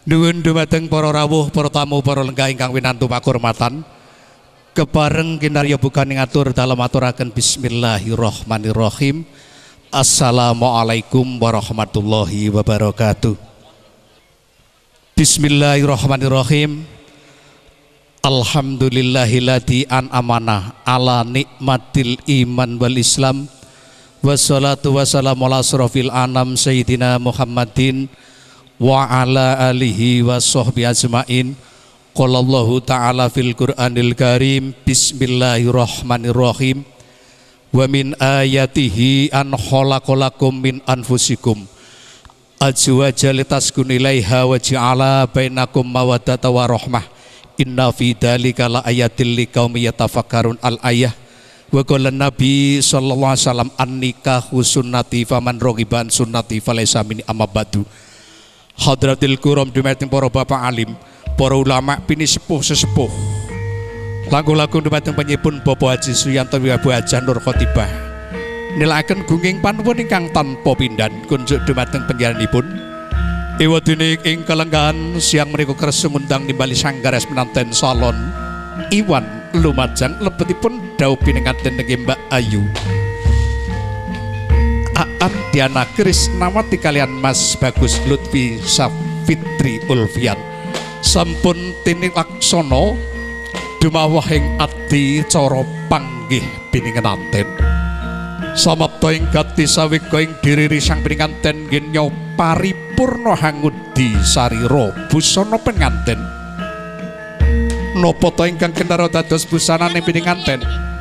Nuwun dumateng para rawuh, para tamu, para lenggah ingkang winantu pakurmatan. Kepareng kinarya bukan ngatur dalam aturaken bismillahirrahmanirrahim. Assalamualaikum warahmatullahi wabarakatuh. Bismillahirrahmanirrahim. Alhamdulillahilladzi an'amana ala nikmatil iman wal islam. Wassalatu wassalamu ala asrofil anam sayyidina Muhammadin wa ala alihi wa sahbihi ajma'in. Qala Allahu ta'ala fil Qur'anil Karim. Bismillahirrahmanirrahim. Wa min ayatihi an khalaqalakum min anfusikum azwajan litaskunu ilaiha wa ja'ala bainakum mawaddatan wa rahmah. Inna fi dzalika la ayatil liqaumin yatafakkarun al ayah. Wa qala Nabi sallallahu alaihi wasallam an-nikahu sunnati faman raghiba an sunnati falaysa minni amma ba'du. Hadratil kuram dumateng para bapak alim, para ulama pini sepuh-sesepuh. Langkung-langkung dumateng penyipun Bapak Haji Suyanto Wiwabu Hajah Nur Khotibah. Nilaaken gunging panuwun ingkang tanpa pindhan kunjuk dumateng panjenenganipun. Ewadene ing kalenggahan siang menika kersa ngundang nimbali sanggares menanten salon Iwan Lumajang lebetipun dawuh pinengaten nggih Mbak Ayu Aan Diana Krisnawati kalian Mas Bagus Lutfi Safitri Ulfian sampun tinilaksana dumawah ing adi cara panggih pinengaten. Samapta ing gati sawega ing diriri sang pinenganten nggih paripurna hangudi sarira busana penganten. Napa ta ingkang kendara dados busanane pinenganten?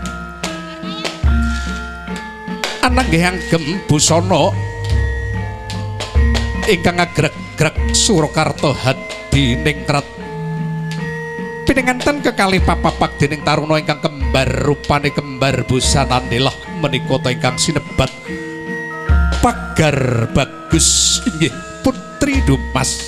Anak nggih anggem busana ingkang agreg-greg Surakarta hadi ningrat pinenganten kekalih papapak dening taruna ingkang kembar rupane kembar busanane lah menika ta ingkang sinebat Pagar Bagus inggih Putri Dumas.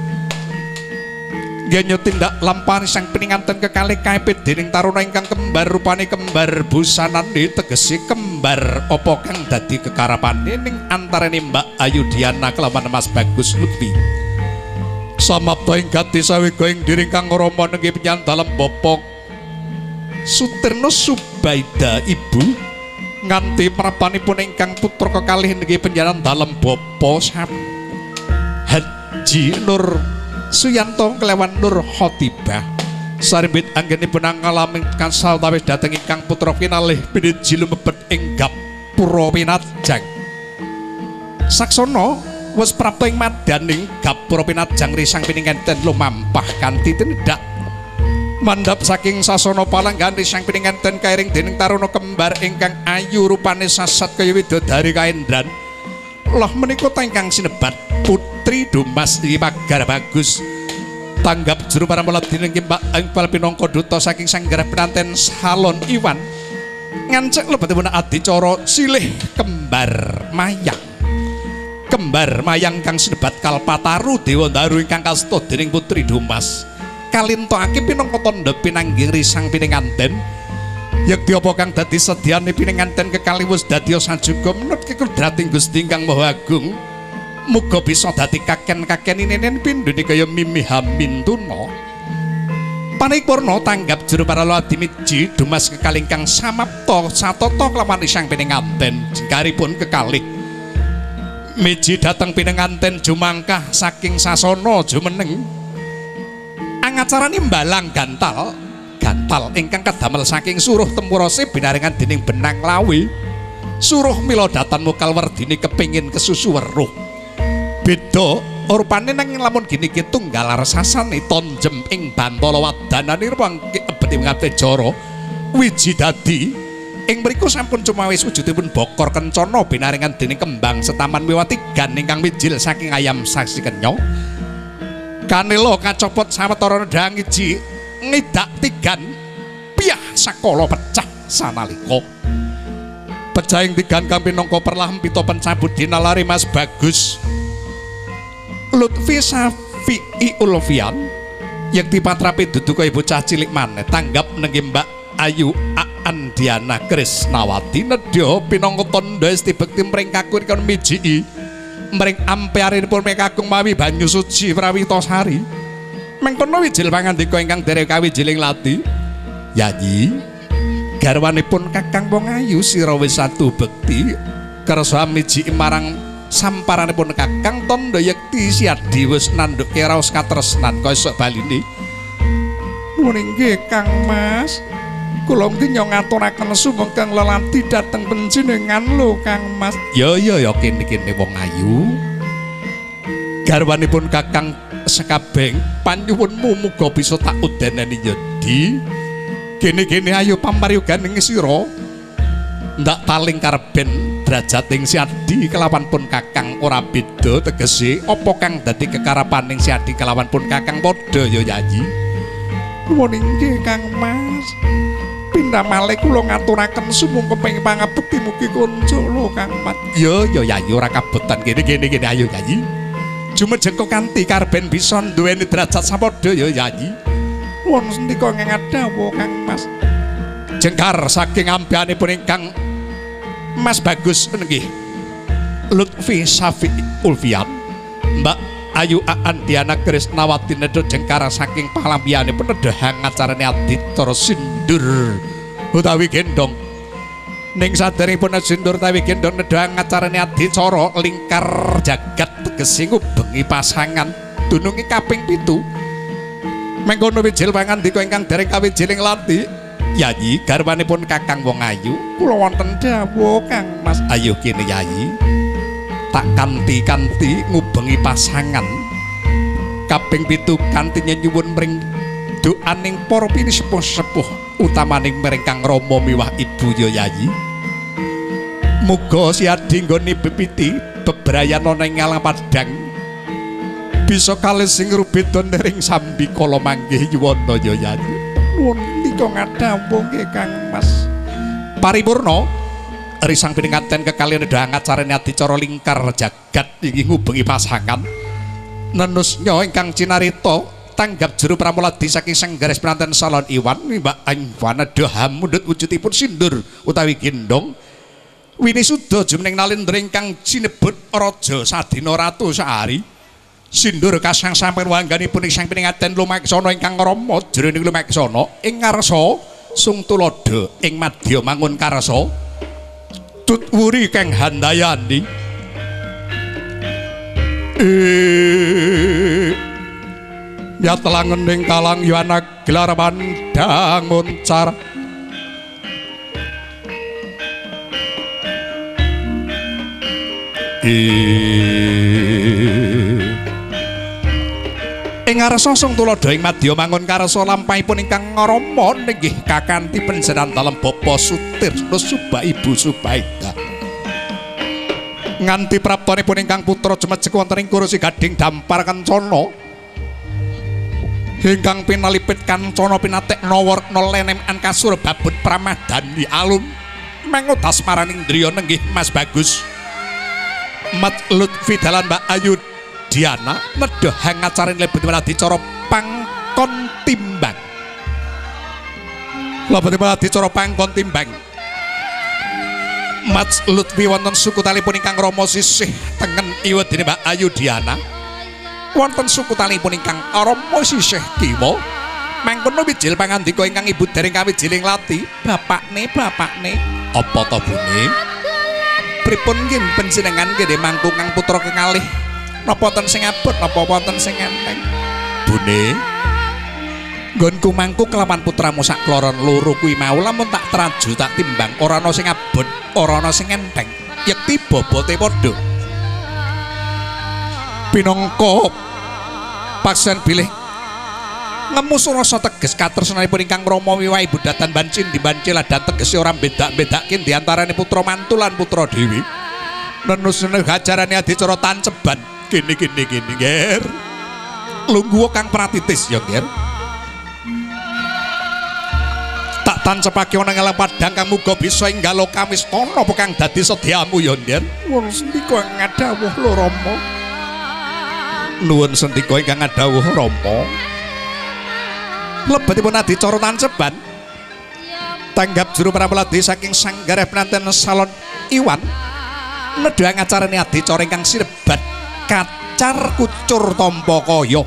Nggih tindak lampahan sang pinenganten kekalih kaepit dening taruna ingkang kembar rupane kembar busanane tegese kembar apa kang dadi kekarepane ning antarane Mbak Ayu Diana kelawan Mas Bagus Lutfi. Samapta ing gati sawega ing diri kang rama nggih penyan dalem Bapak Sutirno Subaida Ibu nganti prapanipun ingkang putra kekalih nggih penjaran dalem Bapak Haji Nur Suyanto kelawan Nur Khotibah sarimbit anggenipun ngalamin kasawetawis dhateng ingkang putra kinalih piniji lumebet ing gapura pinajang saksana wis prapta ing madaning gapura pinajang risang pinenganten lumampah kanthi tindak mandhap saking sasana palanggan risang pinenganten kairing dening taruna kembar ingkang ayu rupane sasat kaya widodari kaendran. Lah menika ingkang sinebat Putri Dumas iki Pagar Bagus. Tanggap juru para muladine nggih Mbak Iqbal pinangka duta saking sanggarah penanten salon Iwan. Ngancek lebetipun adicara silih kembar mayang. Kembar mayang kang sinebat Kalpataru Dewa Daru ingkang kasta dening Putri Dumas. Kalintokake pinangka tandha pinanggih risang pinenganten. Yekti apa kang dadi sedyane pinenganten kekalih wis dadi sajuga menut kekudrating Gusti ingkang Maha Agung. Muga bisa dadi kaken-kaken inenen pindhone kaya Mimi Hamintuna. Paripurna tanggap juru para ladimiji Dumas kekalih ingkang samapta satata kelawan risang pinenganten jengkaripun kekalih miji dhateng pinenganten jumangkah saking sasana jumeneng angacarane mbalang gantal ingkang kadamel saking suruh tempurase binaringan dening benang lawi suruh milodatan mukal werdine kepingin kesusu weruh beda rupane nanging lamun gini ki tunggal rasasane tonjem ing bantala wadanane ruang ebeti ngate jara wiji dadi ing mriku sampun cumawis wujudipun bokor kencana binaringan dening kembang setaman miwatigan ingkang mijil saking ayam saksi kenya kanela kacopot sawetara ndang iji ngidak tigan piyah sakala pecah sanalika pecahing tigan kang pinangka perlahan pita pencabut dinalari Mas Bagus Lutfi Safi'i Ulfian yang dipatrapi dudu kaya bocah cilik maneh tanggap nenggih Mbak Ayu Aan Diana Krisnawati nedya pinangka tandha esti bekti mring kakur kan mijiki mring ampiarinipun mekagung mawi banyu suci Prawitosari. Mengkono wijil pangandika ingkang derek kawijiling lati. Yayi, garwanipun Kakang Wong Ayu sira wis satu bekti kersa miji marang samparanipun Kakang Tandha Yekti Siadi wis nandukke raos katresnan kaya esuk baline. Nuwun inggih Kang Mas. Kula nggih ngaturaken sumangga lelanti dhateng panjenengan lho Kang Mas. Ya kene-kene Wong Ayu. Garwanipun Kakang sekabeng panyuwunmu muga bisa tak udanani Yadi. Kene-kene ayo pamaryoganing sira. Ndak paling karben drajating Siadi kelawan pun Kakang ora beda tegese apa kang dadi kekarapaning Siadi kelawan pun Kakang padha ya Yayi. Nuwun inggih Kang Mas. Pindah malih kula ngaturaken sumangga ping pangabekti mugi konco lho Kang Mas. Ya Yayi ora kabotan kene ayo Yayi. Jumejeng kok kanthi karben bisa duweni derajat sapadha ya Yayi. Wong sendika ngadhawa Kang Mas. Jengkar saking ambianipun ingkang Mas Bagus nggih. Lutfi Safi Ulfian, Mbak Ayu Andiana Krisnawati nedha jengkar saking palampianipun nedha acarane Aditya Sindur utawi gendong. Ning saderengipun sindur utawi gendong nedha acarane adicara lingkar jagat tegese ngubengi pasangan dununge kaping 7. Mengkono wijil pangandika ingkang dereng kawijiling lati. Yayi garwanipun Kakang Wong Ayu kula wonten dawuh Kang Mas. Ayo kene Yayi. Tak kanthi-kanthi ngubengi pasangan kaping 7 kanthi nyuwun mring doaning para pinisepuh-sepuh utamaning mring Kang Rama miwah Ibu ya Yayi. Muga Siadi nggone bepiti bebrayan ana ing alang padang bisa kalih sing rubeda nering sambi kala manggih yuwana ya Yayi. Nuwun nika ngadhawuh nggih Kang Mas. Paripurna risang piningatan kekalih nedha acarane adicara lingkar jagat iki ngubengi pasangan. Nenusnya ingkang cinarita tanggap juru pramuladi saking Senggaris Penanten Salon Iwan Mbak Iwan nedha hamundhut wujudipun sindur utawi gendong. Winisuda jumeneng nalendra ingkang cinebut Raja Sadina Ratu Sahari. Sindur kasang sampun wangganipun sang piningatan lumaksana ingkang rama jroning lumaksana ing ngarsa sung tulodo ing madya mangun karsa tutwuri kang handayani nyatlangening kalang yana gelar pandang muncar ing ngarsa sung tulodo ing madya mangun karsa lampahipun ingkang rama nggih kakanthi panjenengan dalem Bapa Sutirna Subah Ibu Subaida nganti praptanipun ingkang putra jemejeg wonten ing kursi Gading Dampar Kencana ingkang pinalipit kancana pinatek nawarna leneman kasur babut pramadani alun mengutas maraning driya nenggih Mas Bagus Mat Lutfi dalan Mbak Ayu Diana nedha hangacaring lebet adicara pangkon timbang. Lebet adicara pangkon timbang. Mat Lutfi wonten suku talipun ingkang rama sisih tengen iwedene Mbak Ayu Diana. Wonten suku talipun ingkang rama sisih kiwa. Mangkono wijil pangandika ingkang ibu dereng kawijiling lati. Bapakne apa to Bune? Pripun nggih panjenengan nggih mangku kang putra kekalih? Napa wonten sing abot napa wonten sing enteng? Bune, nggonku mangku kelawan putramu sak kloron loro kuwi mau lamun tak traju tak timbang ora ana sing abot, ora ana sing enteng. Yekti bobote padha. Pinangka paksen bilih ngemus rasa teges katresnanipun ingkang rama miwah Ibu Datan Bancin dibancil lan tegese ora bedak-bedakin di antarane putra mantu lan putra dewi. Nenusne gajarane adicara tanceban gini nger lungguh kang pratitis ya nger tak tancepake ana ngelang padang kang muga bisa enggalo kamistana apa kang dadi sedyamu ya nger nuwun sendika ngadhawuh lho Rama nuwun sendika ingkang ngadhawuh Rama lebetipun adicara tanceban tanggap juru pramuladi saking Sanggareh Penanten Salon Iwan nedha ngacarane adicara ingkang sinebat kacar kucur tampa kaya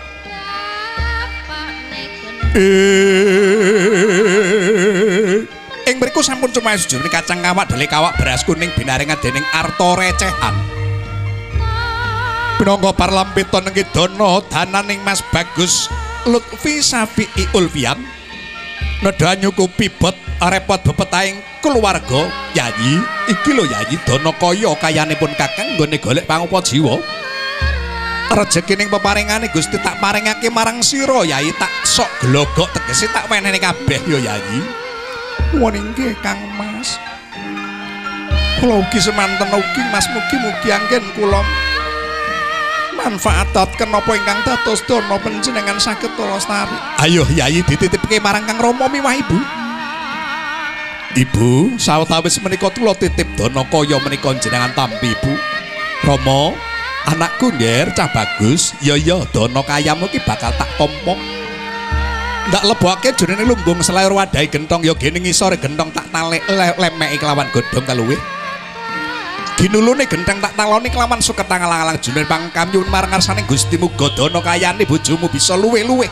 ing mriku sampun cumayu sejune kacang kawak dele kawak beras kuning binaringan dening arta recehan pinangka parlampita nengge dana dananing Mas Bagus Lutfi Safi'i Ulfian nedha nyukupi bot repot bebetaing keluarga Yayi iki lho Yayi dana kaya kayanipun kakang nggone golek pangupa jiwa rejekining peparingane Gusti tak paringake marang sira Yayi tak sok glogok tegese tak wenehne kabeh ya Yayi nuwun inggih Kang Mas kula ugi semanten ugi Mas mugi-mugi anggen kula manfaataken napa ingkang dados dana panjenengan saged lestari ayo Yayi dititipke marang Kang Rama miwah Ibu Ibu sawetawis menika kula titip dana kaya menika jenengan tampi Ibu Rama anakku ngger cah bagus ya dana kayamu ki bakal tak tampa ndak lebokake jenenge lumbung selair wadahi gentong ya gene ngisore gentong tak talek lemeki kelawan godhong kaluwih ginulune genteng tak taloni kelawan suket alang-alang jeneng pangkamyun marang ngarsane Gusti muga dana kayane bojomu bisa luwih-luwih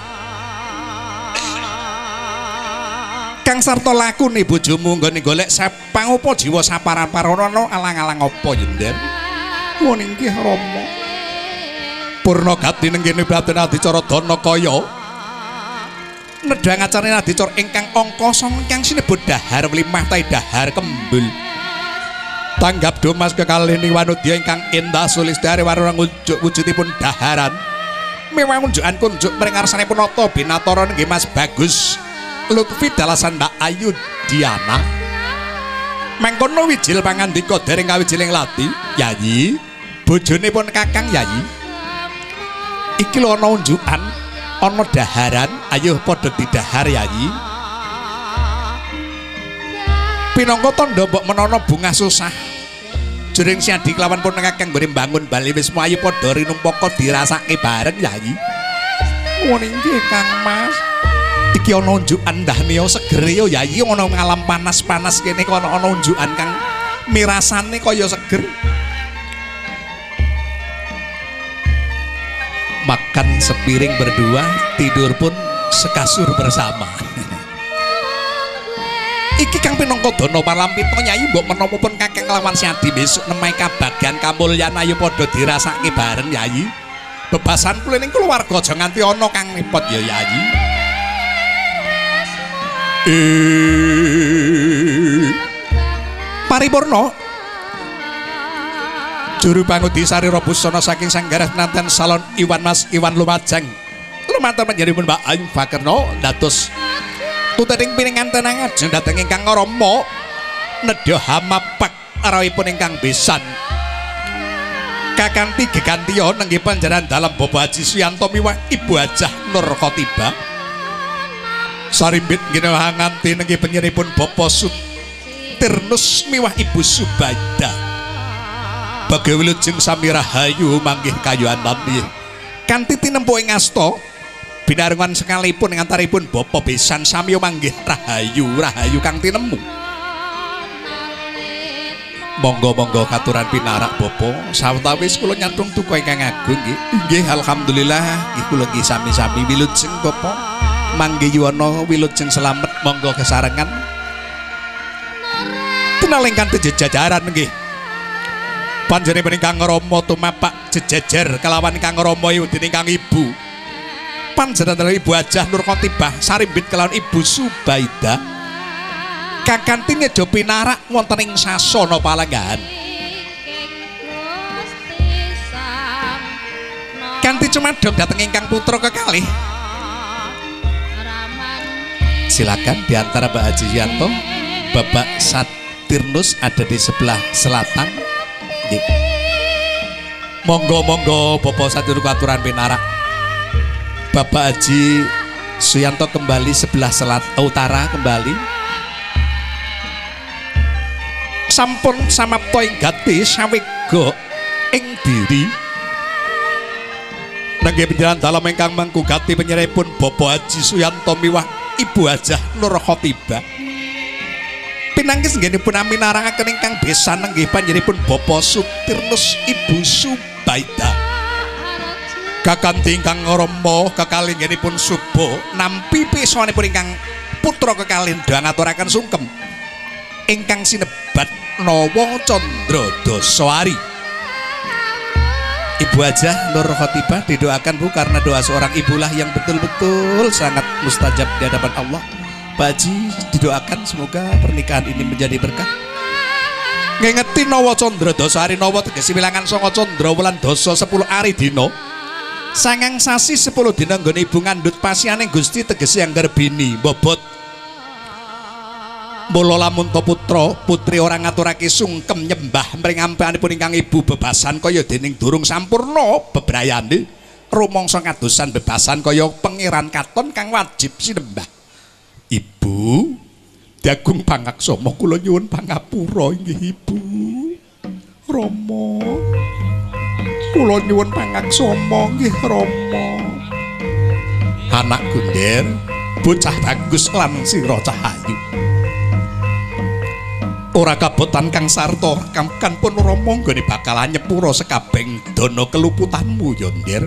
kang sarta lakune bojomu nggone golek pangupa jiwa saparan-parana alang-alang apa yender nuwun inggih Rama purna gati nenggene Praden adicara dana kaya nedha ngacarane adicara ingkang angka 9 ingkang sinebut dahar mlimah ta dahar kembul tanggap Domas kekalih wanudya ingkang endah sulistari warung wujudipun daharan mewah unjukan kunjuk mring ngarsanipun nata binatara nggih Mas Bagus Lutfi dalasan Mbak Ayu Diana mengkono wijil pangandika dereng kawijiling lati Yayi bojone pun kakang Yayi iki lho ana unjukan ana daharan ayo padha didahar Yayi pinangka tandha mbok menana bungah susah jering siadi kelawan pun kakang nggone mbangun bali wis ayo padha rinumpaka dirasake bareng Yayi nuwun inggih Kang Mas iki ana unjukan ndahnya seger ya Yayi ana ngalam panas-panas kene kok ana unjukan kang mirasane kaya seger makan sepiring berdua tidur pun sekasur bersama iki kang pinangka dana parlampita Yayi mbok menawa pun kakang lawan siadi besok nemai kabagyan kamulyan ayo padha dirasake bareng Yayi bebasan kula ning keluarga aja nganti ana kang repot ya Yayi paripurna juru pangudi sarira busana saking Sanggarah Nanten Salon Iwan Mas Iwan Lumajang lumantar panjenenganipun Mbak Ayu Bakerna dados tuteting piringan tenang ajeng dhateng ingkang Rama nedha hamapak arawipun ingkang besan kakanthi gegantiya nenggih panjenengan dalem Bapak Haji Suyanto miwah Ibu Hajah Nur Khotibah sarimbit nggih nganti nenggih panjenenganipun Bapak Sutirnus miwah Ibu Subaidah Bagai wilujeng sami rahayu manggih kayu anami kanthi tinempu ing asta binarengan sekalipun ing antaripun bapa besan sami manggih rahayu kang tinemu monggo katuran pinarak bapa sawetawis kula nyatung duka ingkang agung nggih alhamdulillah nggih kula nggih sami-sami wilujeng bapa manggih yuwana wilujeng slamet monggo kesarengan tunaling kanthi jejajaran nggih panjenengan ingkang Rama tumapak jejejer kelawan ingkang Rama dening ingkang Ibu panjenengan Ibu Hajah Nur Khotibah sarimbit kelawan Ibu Subaidah kakanthi nedha pinarak wonten ing sasana palenggahan kanthi cumadhong dhateng ingkang putra kekalih silakan diantara Mbak Haji Yanto Bapak Satirnus ada di sebelah selatan monggo Bapak Satir aturan pinarak Bapak Haji Suyanto kembali sebelah utara kembali sampun samapta ing gati sawega ing diri nenggih panjenengan dalem ingkang mengku gati penyerahipun Bapak Haji Suyanto miwah Ibu Hajah Nur Khotibah Pinanggih nggenipun aminarangaken ingkang besan nenggih panjenenganipun Bapak Sutirnus Ibu Subaidah. Kakanthi ingkang Rama kekalih nggenipun Suba nampi pisanipun ingkang putra kekalih ngaturaken sungkem ingkang sinebat Nawa Candra Dasari. Ibu Hajah Nur Khotibah didoakan Bu, karena doa seorang ibulah yang betul-betul sangat mustajab di hadapan Allah. Pak Haji didoakan semoga pernikahan ini menjadi berkah. Ngengeti Nawa Candra Dasari, Nawa tegese wilangan sanga Candra wulan dasa 10 ari dina. Sangang sasi 10 dina nggone ibu ngandhut pasiane Gusti tegese angger bini bobot. Mula lamun to putra putri ora ngaturake sungkem nyembah mring ampanipun ingkang ibu bebasan kaya dening durung sampurna bebrayane rumangsa kadosan bebasan kaya pangeran katon kang wajib sinembah. Ibu Dagung Pangaksama kula nyuwun pangapura inggih Ibu. Rama kula nyuwun pangaksama nggih Rama. Anak Gunder bocah bagus lan sira cahayu. Ora kabotan Kang Sarta kan pun Rama nggone bakal nyepura sekabeng dana keluputanmu ya Ndir.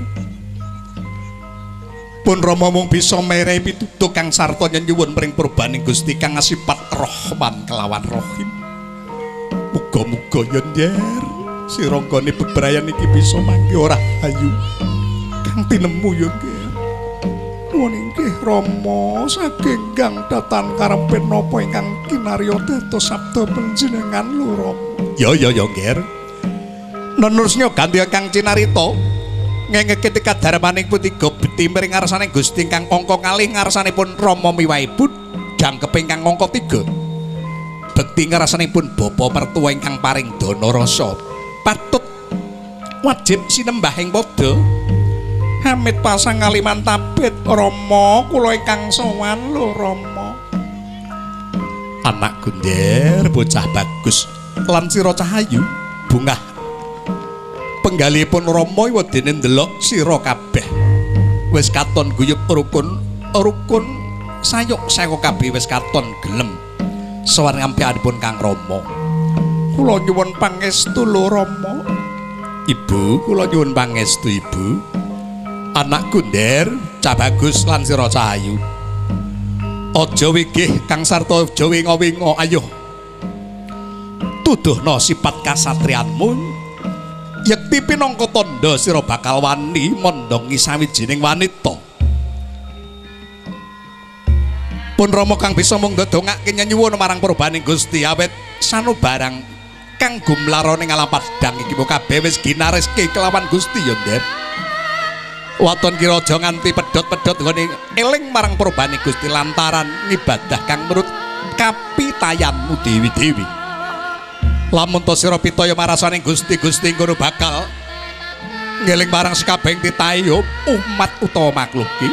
Pun Rama mung bisa merehi pituduh Kang Sarta nyuwun mring purbaning Gusti kang asipat Rahman kelawan Rahim. Muga-muga ya Ndir sira nggone bebrayan iki bisa mangke ora ayu kang tinemu ya Ndir. Nuwun inggih Rama saking gang datan karepe napa ingkang kinarya dados sabda panjenengan lho Rama. Ya Nggir. Nenurusnya ganti Kang Cinarita ngengeki kadharmaning putiga beti miring ngarsane Gusti ingkang angka kalih ngarsanipun Rama miwah Ibu jangkep ingkang angka 3. Bekti ngarsanipun bapa mertua ingkang paring dana rasa patut wajib sinembahing padha. Amit pasang kaliman tabit Rama kula ingkang sowan lho Rama. Anak Gunder bocah bagus lan sira cahayu bungah penggalipun Rama wedene ndelok sira kabeh wis katon guyub rukun sayuk sewu kabeh wis katon gelem sowan ngampianipun Kang Rama. Kula nyuwun pangestu lho Rama. Ibu kula nyuwun pangestu Ibu. Anak Gunder, Cah Bagus lan sira cahayu. Aja wigih Kang Sarta aja wingo-wingo, ayo. Tuduhna sifat kasatriyanmu. Yekti pinangka tandha sira bakal wani mondhongi sawijining wanita. Pun Rama kang bisa mung ndedongake nyuwun marang purbaning Gusti awet sanubarang kang gumlarane ngalam padang iki kabeh wis ginareske kelawan Gusti ya, Ndet. Waton kira aja nganti pedhot-pedhot nggone eling marang purbaning Gusti lantaran ngibadah kang menurut kapitayanmu dewi-dewi. Lamun to sira pitaya marasaning Gusti ngono bakal ngeling marang sekabehing titahe umat utawa makhluk iki.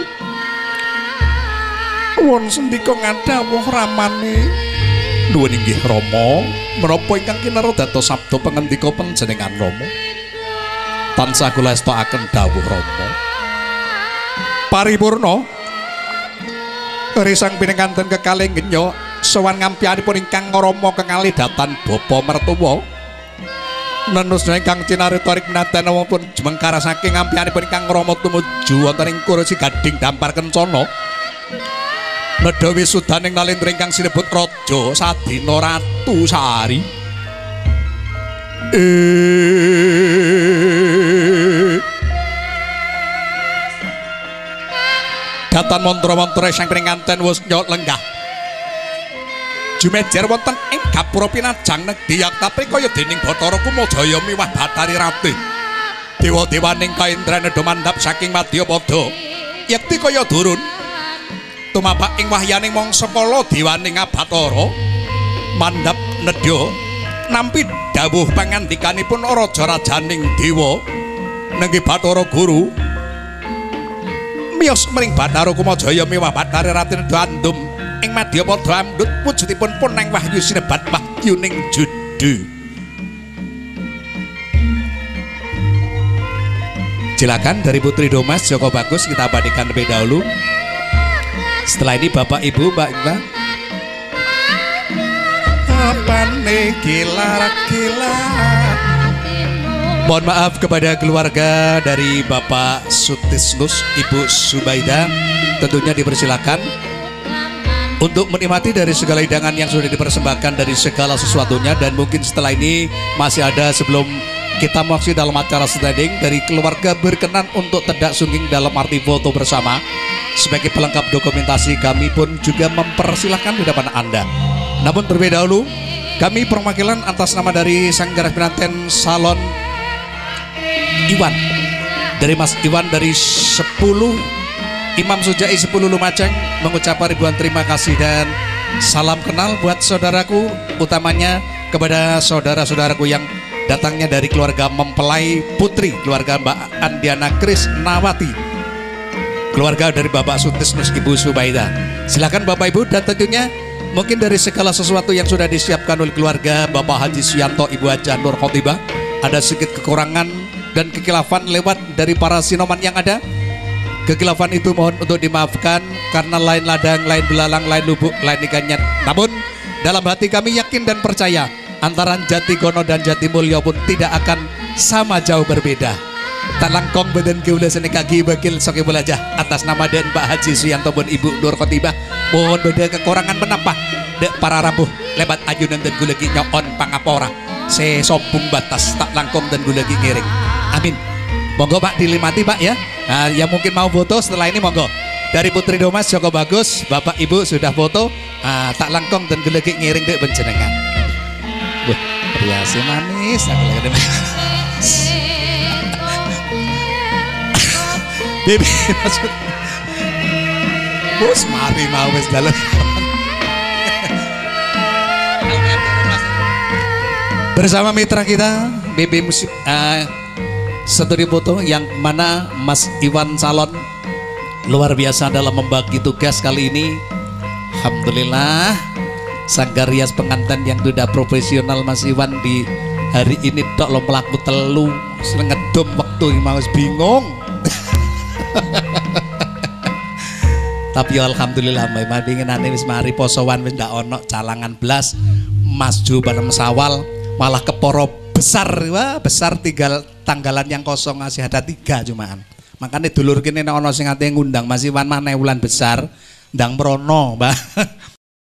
Won sendika ngadhawuh ramane nuwun inggih Rama menapa ingkang kinara dados sabda pangendika panjenengan Rama. Tansah kula estokaken dawuh Rama. Paripurna risang pinenganten kekalih genya sowan ngampianipun ingkang Rama kekalih datan bapa mertua nenusna ingkang Cinarita Riknadan maupun jemengkara saking ngampianipun ingkang Rama tumuju wonten ing kursi gading dampar kencana nedha wisudaning nalendra ingkang sinebut Raja Sadina Ratu Sari. Datan mantra-mantra sang pinanganten wis nyot lenggah. Jumejer wonten ing gapura pinajang negdi yaktapi kaya dening Bathara Kumajaya miwah Bathari Ratih. Dewa-dewaning kaindrane do mandhap saking Madyapada. Yekti kaya durun tumabak ing wahyaning mangsa kala dewaning Bathara mandhap nedya nampi dawuh pangandikanipun raja-rajaning dewa nenggih Bathara Guru miyos mring Bathara Kumajaya miwah Bathari Ratih Dandum ing Madyapada amdut wujudipun puneng wahyu sinebat wahyuning judu. Silakan dari Putri Domas Joko Bagus kita abadikan lebih dahulu. Setelah ini Bapak Ibu Mbak Iba apane kilar-kilar. Mohon maaf kepada keluarga dari Bapak Sutisnus, Ibu Subaida. Tentunya dipersilakan untuk menikmati dari segala hidangan yang sudah dipersembahkan dari segala sesuatunya. Dan mungkin setelah ini masih ada sebelum kita mengaksi dalam acara standing dari keluarga berkenan untuk tidak sungging dalam arti foto bersama. Sebagai pelengkap dokumentasi kami pun juga mempersilahkan di depan Anda. Namun terlebih dahulu kami perwakilan atas nama dari Sanggar Pengantin Salon Iwan, dari Mas Iwan dari 10 Imam Sujai 10 Lumajang mengucapkan ribuan terima kasih dan salam kenal buat saudaraku, utamanya kepada saudara-saudaraku yang datangnya dari keluarga mempelai putri, keluarga Mbak Andiana Krisnawati, keluarga dari Bapak Sutisnus, Ibu Subaida. Silakan Bapak Ibu, dan tentunya mungkin dari segala sesuatu yang sudah disiapkan oleh keluarga Bapak Haji Suyanto, Ibu Haja Nur Khotibah, ada sedikit kekurangan dan kekilafan lewat dari para sinoman yang ada. Kekilafan itu mohon untuk dimaafkan karena lain ladang, lain belalang, lain lubuk, lain ikannya. Namun dalam hati kami yakin dan percaya antara Jatigono dan Jatimulyo pun tidak akan sama jauh berbeda. Tak langkong badan keula seni kaki bakil soke belajah atas nama dan Pak Haji Suyanto pun Ibu Nur Khotibah. Mohon beda kekurangan menapa dek para rabuh lebat ayunan dan gulagi nyoon pangapora se sobung batas tak langkong dan gulagi ngiring. Amin. Monggo Pak dilimati Pak ya. Nah, yang mungkin mau foto setelah ini monggo. Dari Putri Domas Joko Bagus, Bapak Ibu sudah foto. Tak langkong dan gelegi ngiring dek benjenengan. Wah, priasi manis. Aku lagi manis. Bibi maksud. Bos mari mau wis dalam. Bersama mitra kita BB Musik studi foto yang mana Mas Iwan Salon luar biasa dalam membagi tugas kali ini. Alhamdulillah Sanggar Rias pengantin yang sudah profesional Mas Iwan di hari ini tok lo melaku telu ngedom waktu mau bingung. Tapi alhamdulillah mbak dinginane wis mari posowan wis ndak ono calangan blas Mas Jo bareng Sawal malah keporo besar. Wah besar tinggal tanggalan yang kosong masih ada 3 cumaan. Makanya dulur kene nek ana sing ate ngundang Mas Iwan maneh wulan besar ndang mrono, Mbak.